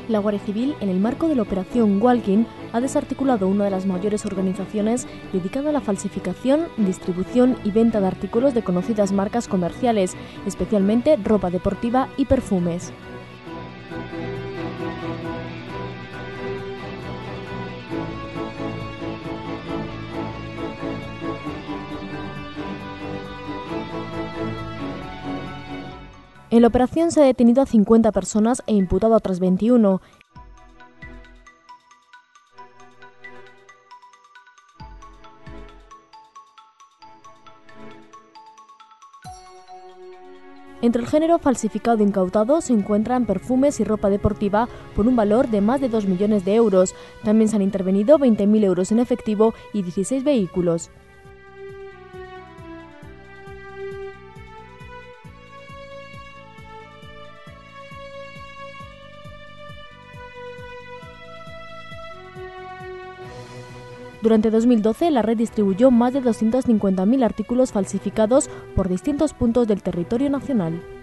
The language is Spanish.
La Guardia Civil, en el marco de la Operación Walking, ha desarticulado una de las mayores organizaciones dedicada a la falsificación, distribución y venta de artículos de conocidas marcas comerciales, especialmente ropa deportiva y perfumes. En la operación se ha detenido a 50 personas e imputado a otras 21. Entre el género falsificado incautado se encuentran perfumes y ropa deportiva por un valor de más de 2 millones de euros. También se han intervenido 20.000 euros en efectivo y 16 vehículos. Durante 2012, la red distribuyó más de 250.000 artículos falsificados por distintos puntos del territorio nacional.